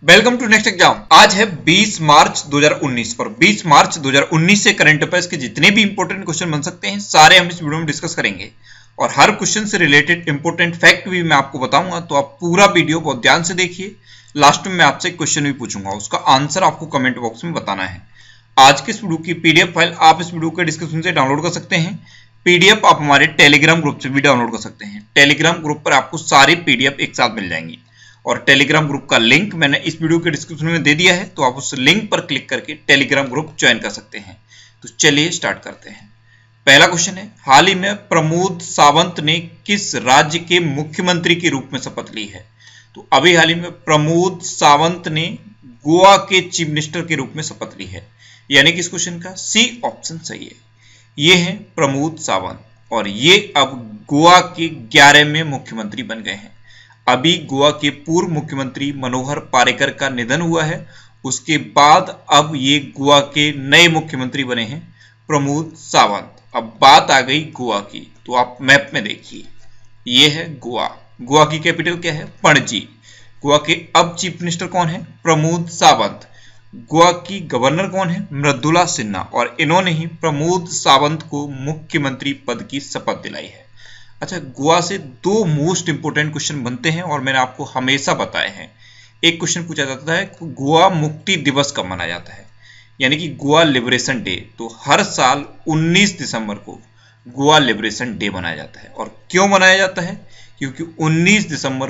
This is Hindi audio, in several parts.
Welcome to next exam. आज है 20 मार्च 2019 और 20 मार्च 2019 से करंट अफेयर्स के जितने भी इंपॉर्टेंट क्वेश्चन बन सकते हैं सारे हम इस वीडियो में डिस्कस करेंगे और हर क्वेश्चन से रिलेटेड इंपॉर्टेंट फैक्ट भी मैं आपको बताऊंगा, तो आप पूरा वीडियो बहुत ध्यान से देखिए। लास्ट में मैं आपसे एक क्वेश्चन भी पूछूंगा, उसका आंसर आपको कमेंट बॉक्स में बताना है। आज के इस वीडियो की पीडीएफ फाइल आप इस वीडियो के डिस्क्रिप्शन से डाउनलोड कर सकते हैं। पीडीएफ आप हमारे टेलीग्राम ग्रुप से भी डाउनलोड कर सकते हैं। टेलीग्राम ग्रुप पर आपको सारी पीडीएफ एक साथ मिल जाएंगी और टेलीग्राम ग्रुप का लिंक मैंने इस वीडियो के डिस्क्रिप्शन में दे दिया है, तो आप उस लिंक पर क्लिक करके टेलीग्राम ग्रुप ज्वाइन कर सकते हैं। तो चलिए स्टार्ट करते हैं। पहला क्वेश्चन है, हाल ही में प्रमोद सावंत ने किस राज्य के मुख्यमंत्री के रूप में शपथ ली है? तो अभी हाल ही में प्रमोद सावंत ने गोवा के चीफ मिनिस्टर के रूप में शपथ ली है, यानी कि इस क्वेश्चन का सी ऑप्शन सही है। ये है प्रमोद सावंत और ये अब गोवा के 11वें मुख्यमंत्री बन गए हैं। अभी गोवा के पूर्व मुख्यमंत्री मनोहर पार्रिकर का निधन हुआ है, उसके बाद अब ये गोवा के नए मुख्यमंत्री बने हैं प्रमोद सावंत। अब बात आ गई गोवा की, तो आप मैप में देखिए, ये है गोवा। गोवा की कैपिटल क्या है? पणजी। गोवा के अब चीफ मिनिस्टर कौन है? प्रमोद सावंत। गोवा की गवर्नर कौन है? मृदुला सिन्हा। और इन्होंने ही प्रमोद सावंत को मुख्यमंत्री पद की शपथ दिलाई है। अच्छा, गोवा से दो मोस्ट इंपोर्टेंट क्वेश्चन बनते हैं और मैंने आपको हमेशा बताए हैं। एक क्वेश्चन पूछा जाता है गोवा मुक्ति दिवस कब मनाया जाता है, यानी कि गोवा लिबरेशन डे। तो हर साल 19 दिसंबर को गोवा लिबरेशन डे मनाया जाता है। और क्यों मनाया जाता है? क्योंकि 19 दिसंबर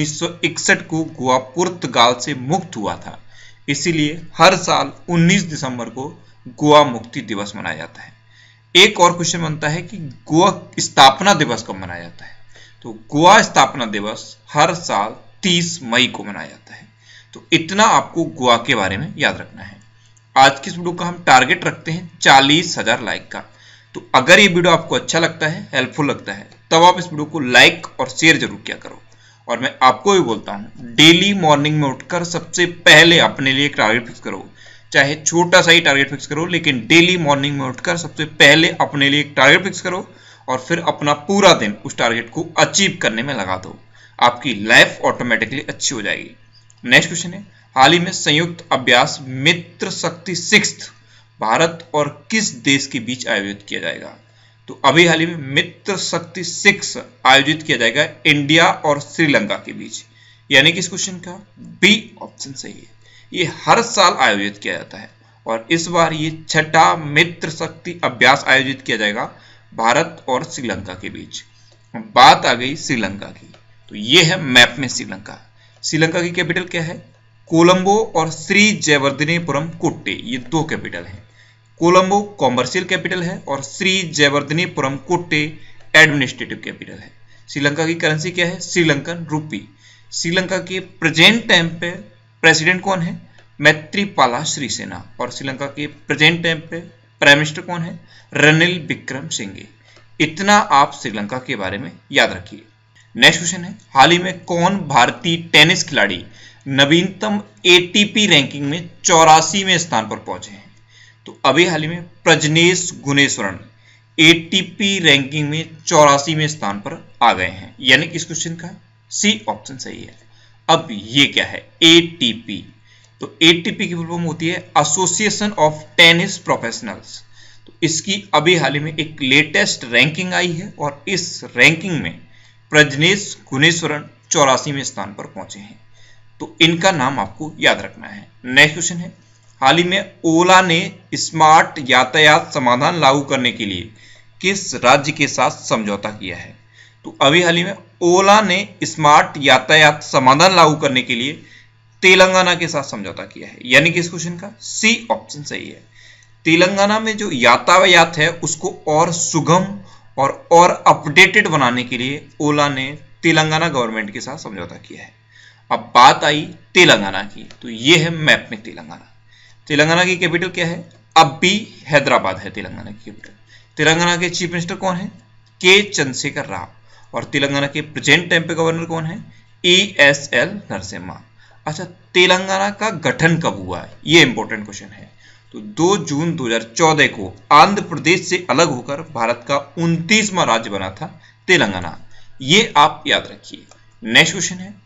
1961 को गोवा पुर्तगाल से मुक्त हुआ था, इसीलिए हर साल 19 दिसंबर को गोवा मुक्ति दिवस मनाया जाता है। एक और क्वेश्चन बनता है कि गोवा स्थापना दिवस कब मनाया जाता है? तो गोवा स्थापना दिवस हर साल 30 मई को मनाया जाता है। तो इतना आपको गोवा के बारे में याद रखना है। आज की इस वीडियो का हम टारगेट रखते हैं 40,000 लाइक का। तो अगर ये वीडियो आपको अच्छा लगता है, हेल्पफुल लगता है, तब आप इस वीडियो को लाइक और शेयर जरूर किया करो। और मैं आपको भी बोलता हूँ, डेली मॉर्निंग में उठकर सबसे पहले अपने लिए एक टारगेट फिक्स करो। चाहे छोटा सा ही टारगेट फिक्स करो, लेकिन डेली मॉर्निंग में उठकर सबसे पहले अपने लिए एक टारगेट फिक्स करो और फिर अपना पूरा दिन उस टारगेट को अचीव करने में लगा दो। आपकी लाइफ ऑटोमेटिकली अच्छी हो जाएगी। नेक्स्ट क्वेश्चन है, हाल ही में संयुक्त अभ्यास मित्र शक्ति 6 भारत और किस देश के बीच आयोजित किया जाएगा? तो अभी हाल ही में मित्र शक्ति 6 आयोजित किया जाएगा इंडिया और श्रीलंका के बीच, यानी कि इस क्वेश्चन का बी ऑप्शन सही है। ये हर साल आयोजित किया जाता है और इस बार ये 6ठा मित्र शक्ति अभ्यास आयोजित किया जाएगा भारत और श्रीलंका के बीच। बात आ गई श्रीलंका की, तो ये है मैप में श्रीलंका। श्रीलंका की कैपिटल क्या है? कोलंबो और श्री जयवर्धनेपुरम कोट्टे, ये दो कैपिटल हैं। कोलंबो कॉमर्शियल कैपिटल है और श्री जयवर्धनेपुरम कोट्टे एडमिनिस्ट्रेटिव कैपिटल है। श्रीलंका की करेंसी क्या है? श्रीलंकन रूपी। श्रीलंका के प्रेजेंट टाइम पे प्रेसिडेंट कौन है? मैत्रीपाला श्रीसेना। और श्रीलंका के प्रेजेंट टाइम पे प्राइम मिनिस्टर कौन है? रनिल विक्रमसिंघे। इतना आप श्रीलंका के बारे में याद रखिए। नेक्स्ट क्वेश्चन है, हाल ही में कौन भारतीय टेनिस खिलाड़ी नवीनतम एटीपी रैंकिंग में 84वें स्थान पर पहुंचे हैं? तो अभी हाल ही में प्रजनेश गुणेश्वरन एटीपी रैंकिंग में 84वें स्थान पर आ गए हैं, यानी कि इस क्वेश्चन का सी ऑप्शन सही है। अब ये क्या है? एटीपी। तो एटीपी की फुल फॉर्म होती है एसोसिएशन ऑफ टेनिस प्रोफेशनल्स। तो इसकी अभी हाल ही में एक लेटेस्ट रैंकिंग आई है और इस रैंकिंग में प्रजनेश गुणेश्वरन 84वें स्थान पर पहुंचे हैं। तो इनका नाम आपको याद रखना है। नेक्स्ट क्वेश्चन है, हाल ही में ओला ने स्मार्ट यातायात समाधान लागू करने के लिए किस राज्य के साथ समझौता किया है? तो अभी हाल ही में ओला ने स्मार्ट यातायात समाधान लागू करने के लिए तेलंगाना के साथ समझौता किया है, यानी कि इस क्वेश्चन का सी ऑप्शन सही है। तेलंगाना में जो यातायात है उसको और सुगम और अपडेटेड बनाने के लिए ओला ने तेलंगाना गवर्नमेंट के साथ समझौता किया है। अब बात आई तेलंगाना की, तो ये है मैप में तेलंगाना। तेलंगाना की कैपिटल क्या है? अब भी हैदराबाद है तेलंगाना की कैपिटल। तेलंगाना के चीफ मिनिस्टर कौन है? के चंद्रशेखर राव। और तेलंगाना के प्रेजेंट टाइम पे गवर्नर कौन है? ESL नरसिम्हा। अच्छा, तेलंगाना का गठन कब हुआ है? ये इंपॉर्टेंट क्वेश्चन है। तो 2 जून 2014 को आंध्र प्रदेश से अलग होकर भारत का 29वां राज्य बना था तेलंगाना। ये आप याद रखिए। नेक्स्ट क्वेश्चन है,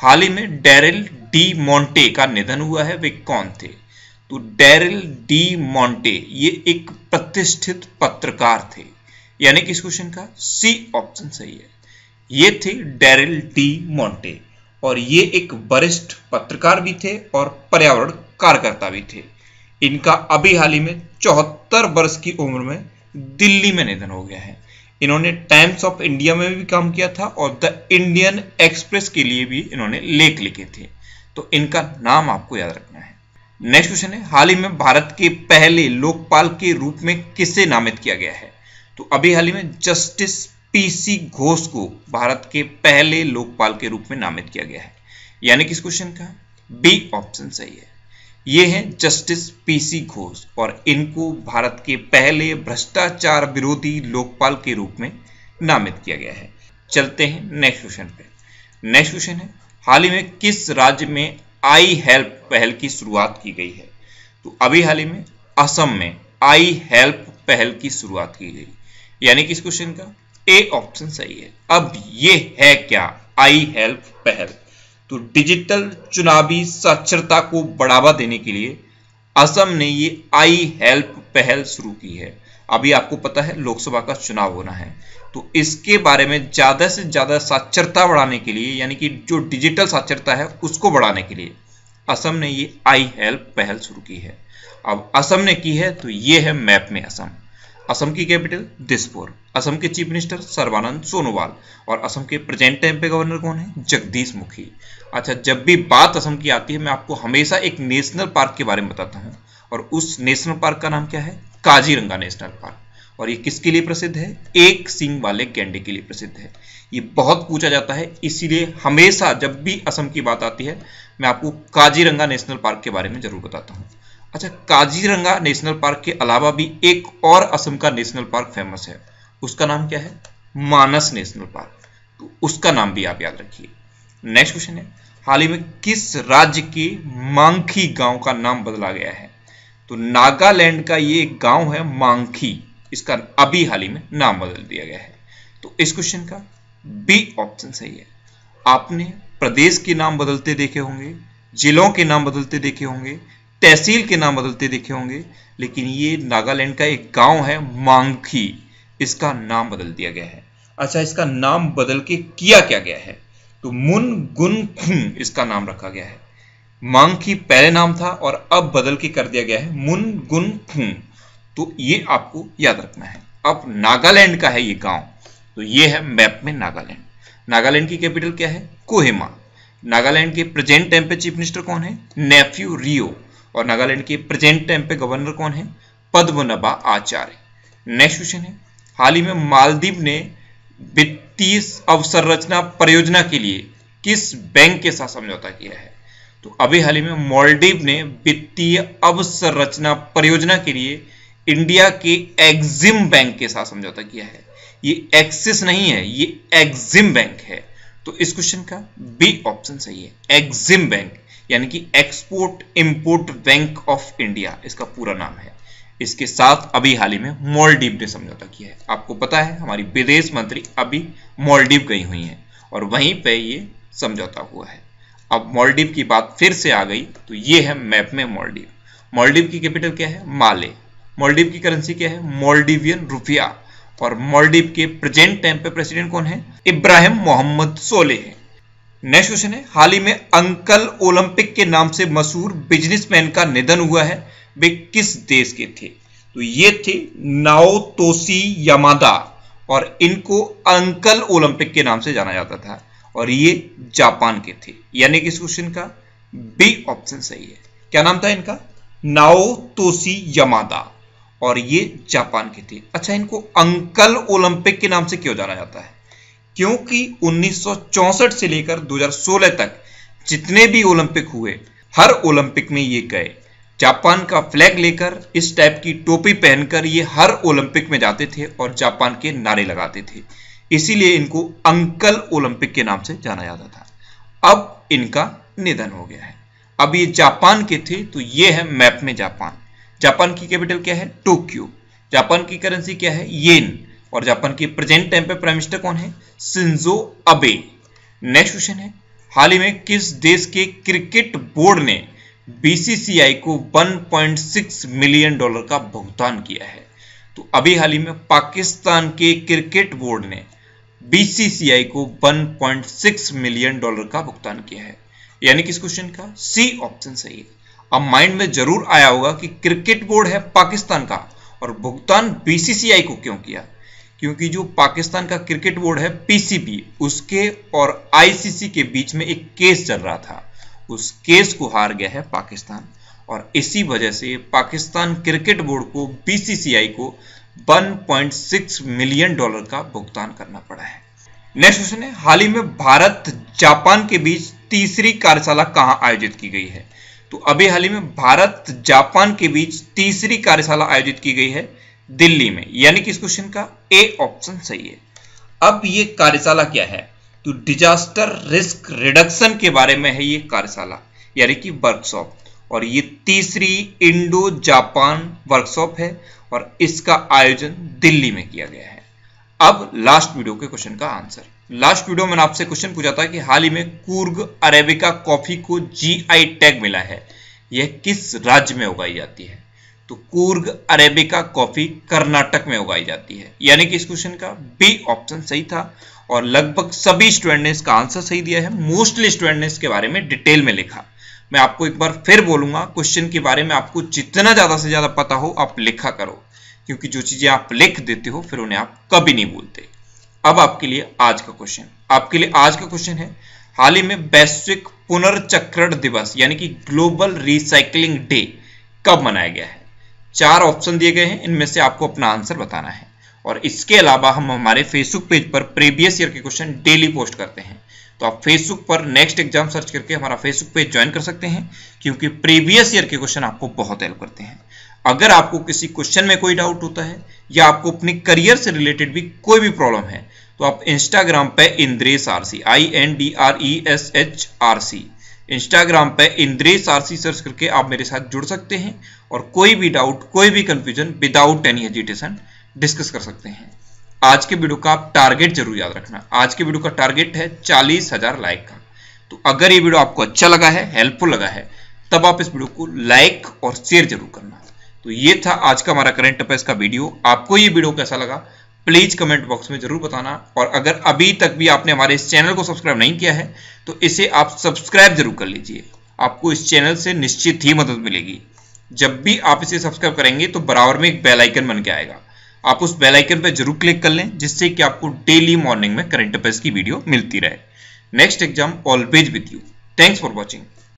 हाल ही में डेरिल डी मोंटे का निधन हुआ है, वे कौन थे? तो डेरिल डी मोंटे ये एक प्रतिष्ठित पत्रकार थे, यानी कि इस क्वेश्चन का सी ऑप्शन सही है। ये थे डेरिल डी मोंटे और ये एक वरिष्ठ पत्रकार भी थे और पर्यावरण कार्यकर्ता भी थे। इनका अभी हाल ही में 74 वर्ष की उम्र में दिल्ली में निधन हो गया है। इन्होंने टाइम्स ऑफ इंडिया में भी काम किया था और द इंडियन एक्सप्रेस के लिए भी इन्होंने लेख लिखे थे, तो इनका नाम आपको याद रखना है। नेक्स्ट क्वेश्चन है, हाल ही में भारत के पहले लोकपाल के रूप में किसे नामित किया गया है? तो अभी हाल ही में जस्टिस पीसी घोष को भारत के पहले लोकपाल के रूप में नामित किया गया है, यानी कि इस क्वेश्चन का बी ऑप्शन सही है। ये हैं जस्टिस पीसी घोष और इनको भारत के पहले भ्रष्टाचार विरोधी लोकपाल के रूप में नामित किया गया है। चलते हैं नेक्स्ट क्वेश्चन पे। नेक्स्ट क्वेश्चन है, हाल ही में किस राज्य में आई हेल्प पहल की शुरुआत की गई है? तो अभी हाल ही में असम में आई हेल्प पहल की शुरुआत की गई, यानी कि इस क्वेश्चन का ए ऑप्शन सही है। अब ये है क्या आई हेल्प पहल? तो डिजिटल चुनावी साक्षरता को बढ़ावा देने के लिए असम ने ये आई हेल्प पहल शुरू की है। अभी आपको पता है लोकसभा का चुनाव होना है, तो इसके बारे में ज्यादा से ज्यादा साक्षरता बढ़ाने के लिए, यानी कि जो डिजिटल साक्षरता है उसको बढ़ाने के लिए असम ने ये आई हेल्प पहल शुरू की है। अब असम ने की है तो ये है मैप में असम। असम की कैपिटल दिसपुर, असम के चीफ मिनिस्टर सर्बानंद सोनोवाल और असम के प्रेजेंट टाइम पे गवर्नर कौन है? जगदीश मुखी। अच्छा, जब भी बात असम की आती है मैं आपको हमेशा एक नेशनल पार्क के बारे में बताता हूं और उस नेशनल पार्क का नाम क्या है? Kaziranga national park. और ये किसके लिए प्रसिद्ध है? एक सींग वाले गैंडे के लिए प्रसिद्ध है। ये बहुत पूछा जाता है, इसीलिए हमेशा जब भी असम की बात आती है मैं आपको काजीरंगा नेशनल पार्क के बारे में जरूर बताता हूँ। अच्छा, काजीरंगा नेशनल पार्क के अलावा भी एक और असम का नेशनल पार्क फेमस है, उसका नाम क्या है? Manas national park. तो उसका नाम भी आप याद रखिए। नेक्स्ट क्वेश्चन है, हाल ही में किस राज्य के मांगखी गांव का नाम बदला गया है? तो नागालैंड का ये गांव है मांगखी, इसका अभी हाल ही में नाम बदल दिया गया है। तो इस क्वेश्चन का बी ऑप्शन सही है। आपने प्रदेश के नाम बदलते देखे होंगे, जिलों के नाम बदलते देखे होंगे, तहसील के नाम बदलते देखे होंगे, लेकिन ये नागालैंड का एक गांव है मांगखी, इसका नाम बदल दिया गया है। अच्छा, इसका नाम बदल के किया क्या गया है? तो मुन गुन खुंग इसका नाम रखा गया है। मांगखी पहले नाम था और अब बदल के कर दिया गया है मुन गुन खुंग। तो ये आपको याद रखना है। अब नागालैंड का है ये गांव, तो ये है मैप में नागालैंड। नागालैंड की कैपिटल क्या है? कोहिमा। नागालैंड के प्रेजेंट टाइम पे चीफ मिनिस्टर कौन है? नेफ्यू रियो। और नागालैंड के प्रेजेंट टाइम पे गवर्नर कौन है? पद्मनाभा आचार्य। नेक्स्ट क्वेश्चन है, हाल ही में मालदीव ने वित्तीय अवसंरचना परियोजना के लिए किस बैंक के साथ समझौता किया है? तो अभी हाल ही में मालदीव ने वित्तीय अवसंरचना परियोजना के लिए इंडिया के एक्सिम बैंक के साथ समझौता किया है। ये एक्सिस नहीं है, ये एक्सिम बैंक है। तो इस क्वेश्चन का बी ऑप्शन सही है। एक्सिम बैंक यानी कि export import bank of India इसका पूरा नाम है। इसके साथ अभी हाल ही में मालदीव ने समझौता किया है। आपको पता है हमारी विदेश मंत्री अभी मालदीव गई हुई हैं और वहीं पे ये समझौता हुआ है। अब मालदीव की बात फिर से आ गई तो ये है मैप में मालदीव। मालदीव की कैपिटल क्या है? माले। मालदीव की करेंसी क्या है? मालदीवियन रुपया। और मालदीव के प्रेजेंट टाइम पे प्रेसिडेंट कौन है? इब्राहिम मोहम्मद सोलेह है। नेक्स्ट क्वेश्चन है, हाल ही में अंकल ओलंपिक के नाम से मशहूर बिजनेसमैन का निधन हुआ है, वे किस देश के थे? तो ये थे नाओतोशी यामादा और इनको अंकल ओलंपिक के नाम से जाना जाता था और ये जापान के थे, यानी कि इस क्वेश्चन का बी ऑप्शन सही है। क्या नाम था इनका? नाओतोशी यामादा और ये जापान के थे। अच्छा, इनको अंकल ओलंपिक के नाम से क्यों जाना जाता है? क्योंकि 1964 से लेकर 2016 तक जितने भी ओलंपिक हुए हर ओलंपिक में ये गए। जापान का फ्लैग लेकर इस टाइप की टोपी पहनकर ये हर ओलंपिक में जाते थे और जापान के नारे लगाते थे, इसीलिए इनको अंकल ओलंपिक के नाम से जाना जाता था। अब इनका निधन हो गया है। अब ये जापान के थे तो ये है मैप में जापान। जापान की कैपिटल क्या है? टोक्यो। जापान की करेंसी क्या है? येन। और जापान के प्रेजेंट टाइम पे प्राइम मिनिस्टर कौन है? Shinzo Abe. नेक्स्ट क्वेश्चन है, हाल ही में किस देश के क्रिकेट बोर्ड ने बीसीसीआई को $1.6 मिलियन का भुगतान किया है? तो अभी हाल ही में पाकिस्तान के क्रिकेट बोर्ड ने बीसीसीआई को $1.6 मिलियन का भुगतान किया है। यानी कि इस क्वेश्चन का सी ऑप्शन सही है। अब माइंड में जरूर आया होगा कि क्रिकेट बोर्ड है पाकिस्तान का और भुगतान बीसीसीआई को क्यों किया? क्योंकि जो पाकिस्तान का क्रिकेट बोर्ड है पीसीबी, उसके और आईसीसी के बीच में एक केस चल रहा था। उस केस को हार गया है पाकिस्तान और इसी वजह से पाकिस्तान क्रिकेट बोर्ड को बीसीसीआई को $1.6 मिलियन का भुगतान करना पड़ा है। नेक्स्ट क्वेश्चन है, हाल ही में भारत जापान के बीच तीसरी कार्यशाला कहां आयोजित की गई है? तो अभी हाल ही में भारत जापान के बीच तीसरी कार्यशाला आयोजित की गई है दिल्ली में। यानी कि इस क्वेश्चन का ए ऑप्शन सही है। अब ये कार्यशाला क्या है? तो डिजास्टर रिस्क रिडक्शन के बारे में है ये कार्यशाला, यानी कि वर्कशॉप, और ये तीसरी इंडो जापान वर्कशॉप है और इसका आयोजन दिल्ली में किया गया है। अब लास्ट वीडियो के क्वेश्चन का आंसर। लास्ट वीडियो में आपसे क्वेश्चन पूछा था कि हाल ही में कूर्ग अरेबिका कॉफी को जीआई टैग मिला है, यह किस राज्य में उगाई जाती है? तो कूर्ग अरेबिका कॉफी कर्नाटक में उगाई जाती है। यानी कि इस क्वेश्चन का बी ऑप्शन सही था और लगभग सभी स्टूडेंट ने इसका आंसर सही दिया है। मोस्टली स्टूडेंट ने इसके बारे में डिटेल में लिखा। मैं आपको एक बार फिर बोलूंगा, क्वेश्चन के बारे में आपको जितना ज्यादा से ज्यादा पता हो आप लिखा करो, क्योंकि जो चीजें आप लिख देते हो फिर उन्हें आप कभी नहीं भूलते। अब आपके लिए आज का क्वेश्चन है, हाल ही में वैश्विक पुनर्चक्रण दिवस यानी कि ग्लोबल रिसाइकलिंग डे कब मनाया गया है? 4 ऑप्शन दिए गए हैं, इनमें से आपको अपना आंसर बताना है। और इसके अलावा हम हमारे फेसबुक पेज पर प्रीवियस ईयर के क्वेश्चन डेली पोस्ट करते हैं, तो आप फेसबुक पर नेक्स्ट एग्जाम सर्च करके हमारा फेसबुक पेज ज्वाइन कर सकते हैं, क्योंकि प्रीवियस ईयर के क्वेश्चन आपको बहुत हेल्प करते हैं। अगर आपको किसी क्वेश्चन में कोई डाउट होता है या आपको अपने करियर से रिलेटेड भी कोई भी प्रॉब्लम है, तो आप इंस्टाग्राम पे इंद्रेश आरसी INDRESHRC इंस्टाग्राम पे इंद्रेश आरसी सर्च करके आप मेरे साथ जुड़ सकते हैं और कोई भी डाउट, कोई भी confusion without any hesitation discuss कर सकते हैं। आज के वीडियो का आप टारगेट जरूर याद रखना। आज के वीडियो का टारगेट है 40,000 लाइक का। तो अगर ये वीडियो आपको अच्छा लगा है, हेल्पफुल लगा है, तब आप इस वीडियो को लाइक और शेयर जरूर करना। तो ये था आज का हमारा करंट अफेयर्स का वीडियो। आपको ये वीडियो कैसा लगा प्लीज कमेंट बॉक्स में जरूर बताना। और अगर अभी तक भी आपने हमारे इस चैनल को सब्सक्राइब नहीं किया है तो इसे आप सब्सक्राइब जरूर कर लीजिए। आपको इस चैनल से निश्चित ही मदद मिलेगी। जब भी आप इसे सब्सक्राइब करेंगे तो बराबर में एक बेल आइकन बन के आएगा, आप उस बेल आइकन पर जरूर क्लिक कर लें, जिससे कि आपको डेली मॉर्निंग में करंट अफेयर्स की वीडियो मिलती रहे। Next exam always with you. Thanks for watching.